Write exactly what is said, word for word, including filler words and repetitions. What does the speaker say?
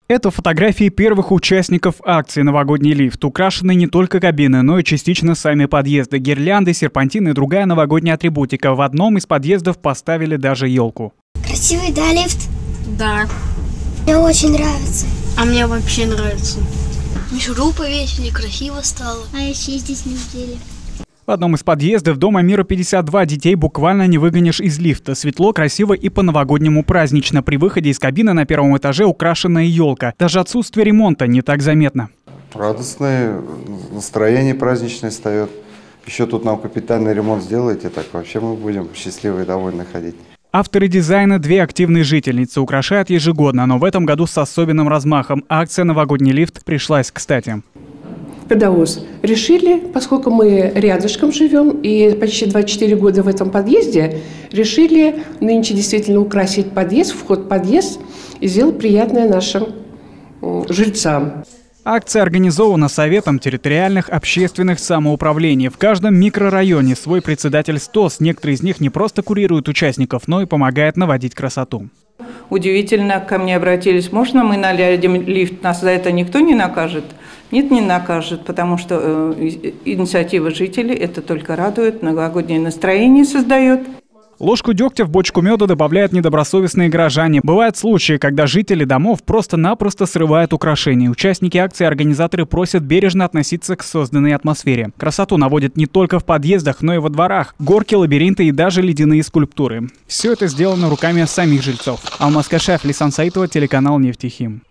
Это фотографии первых участников акции «Новогодний лифт». Украшены не только кабины, но и частично сами подъезды. Гирлянды, серпантины и другая новогодняя атрибутика. В одном из подъездов поставили даже елку. Красивый, да, лифт? Да. Мне очень нравится. А мне вообще нравится. Мишуру повесили, красиво стало. А еще здесь не сделали. В одном из подъездов Дома мира пятьдесят два детей буквально не выгонишь из лифта. Светло, красиво и по-новогоднему празднично. При выходе из кабины на первом этаже украшенная елка. Даже отсутствие ремонта не так заметно. Радостное настроение праздничное встает. Еще тут нам капитальный ремонт сделаете, так вообще мы будем счастливы и довольны ходить. Авторы дизайна «Две активные жительницы» украшают ежегодно, но в этом году с особенным размахом. Акция «Новогодний лифт» пришлась кстати. ПДАОС решили, поскольку мы рядышком живем и почти двадцать четыре года в этом подъезде, решили нынче действительно украсить подъезд, вход в подъезд и сделать приятное нашим жильцам. Акция организована Советом территориальных общественных самоуправлений. В каждом микрорайоне свой председатель СТОС. Некоторые из них не просто курируют участников, но и помогают наводить красоту. Удивительно, ко мне обратились, можно мы наладим лифт, нас за это никто не накажет? Нет, не накажет, потому что э, инициатива жителей это только радует, новогоднее настроение создает. Ложку дегтя в бочку меда добавляют недобросовестные горожане. Бывают случаи, когда жители домов просто-напросто срывают украшения. Участники акции и организаторы просят бережно относиться к созданной атмосфере. Красоту наводят не только в подъездах, но и во дворах. Горки, лабиринты и даже ледяные скульптуры. Все это сделано руками самих жильцов. Алмаз Кашаев, Лисан Саитова, телеканал Нефтехим.